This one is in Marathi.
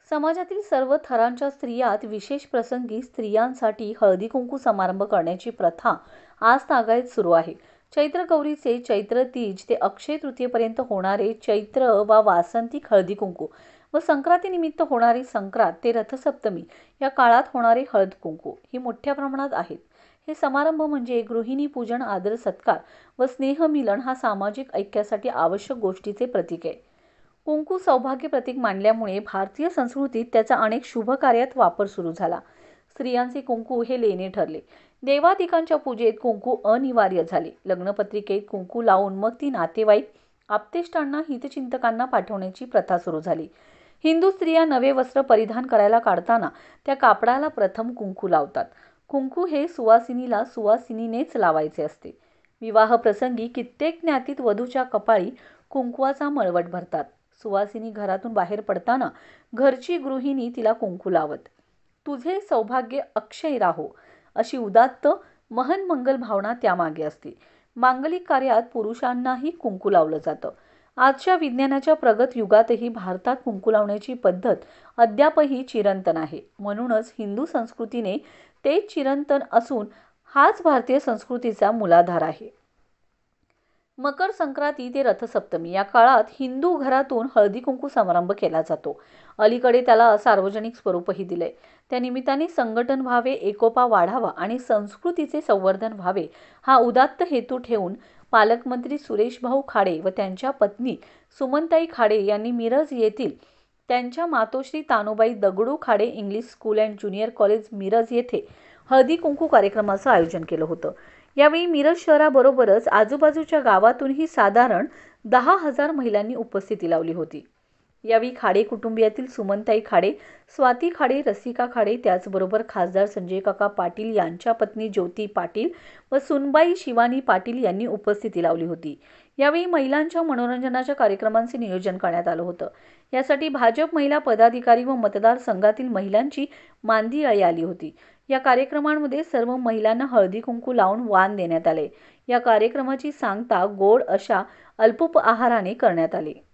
समाजातील सर्व थरांच्या स्त्रियात विशेष प्रसंगी स्त्रियांसाठी हळदी कुंकू समारंभ करण्याची प्रथा आज तागायत सुरू आहे. चैत्र गौरीचे चैत्र तीज ते अक्षय तृतीयेपर्यंत होणारे चैत्र वा वासंतिक हळदी कुंकू व संक्रांतीनिमित्त होणारी संक्रांत ते रथसप्तमी या काळात होणारे हळद कुंकू ही मोठ्या प्रमाणात आहेत. हे समारंभ म्हणजे गृहिणी पूजन, आदर सत्कार व स्नेहमिलन हा सामाजिक ऐक्यासाठी आवश्यक गोष्टीचे प्रतीक आहे. कुंकू सौभाग्य प्रतीक मानल्यामुळे भारतीय संस्कृतीत त्याचा अनेक शुभ कार्यात वापर सुरू झाला. स्त्रियांचे कुंकू हे लेणे ठरले. देवादिकांच्या पूजेत कुंकू अनिवार्य झाले. लग्नपत्रिकेत कुंकू लावून मग ती नातेवाईक, आप्तेष्टांना, हितचिंतकांना पाठवण्याची प्रथा सुरू झाली. हिंदू स्त्रिया नवे वस्त्र परिधान करायला काढताना त्या कापडाला प्रथम कुंकू लावतात. कुंकू हे सुवासिनीला सुवासिनीनेच लावायचे असते. विवाह प्रसंगी कित्येक ज्ञातीत वधूच्या कपाळी कुंकवाचा मळवट भरतात. सुवासिनी घरातून बाहेर पडताना घरची गृहिणी तिला कुंकू लावत. तुझे सौभाग्य अक्षय राहो अशी उदात्त महन मंगल भावना त्यामागे असते. मांगलिक कार्यात पुरुषांनाही कुंकू लावलं जातं. आजच्या विज्ञानाच्या प्रगत युगातही भारतात कुंकू लावण्याची पद्धत अद्यापही चिरंतन आहे. म्हणूनच हिंदू संस्कृतीने तेच चिरंतन असून हाच भारतीय संस्कृतीचा मूलाधार आहे. मकर संक्रांती ते रथसप्तमी या काळात हिंदू घरातून हळदी कुंकू समारंभ केला जातो. अलीकडे त्याला सार्वजनिक स्वरूपही दिले. त्या निमित्ताने संघटन व्हावे, एकोपा वाढावा आणि संस्कृतीचे संवर्धन व्हावे हा उदात्त हेतू ठेवून पालकमंत्री सुरेशभाऊ खाडे व त्यांच्या पत्नी सुमनताई खाडे यांनी मिरज येथील त्यांच्या मातोश्री Tanubai Dagdu Khade English school and junior college Miraj येथे हळदी कुंकू कार्यक्रमाचं आयोजन केलं होतं. यावेळी मिरज शहराबरोबरच आजूबाजूच्या गावातूनही साधारण 10,000 महिलांनी उपस्थिती लावली होती. यावेळी खाडे कुटुंबियातील सुमनताई खाडे, स्वाती खाडे, रसिका खाडे, त्याचबरोबर खासदार संजय काका पाटील यांच्या पत्नी ज्योती पाटील व सुनबाई शिवानी पाटील यांनी उपस्थिती लावली होती. यावेळी महिलांच्या मनोरंजनाच्या कार्यक्रमांचे नियोजन करण्यात आलं होतं. यासाठी भाजप महिला पदाधिकारी व मतदारसंघातील महिलांची मांदियाळी आली होती. या कार्यक्रमांमध्ये सर्व महिलांना हळदी कुंकू लावून वाण देण्यात आले. या कार्यक्रमाची सांगता गोड अशा अल्पोपहाराने करण्यात आली.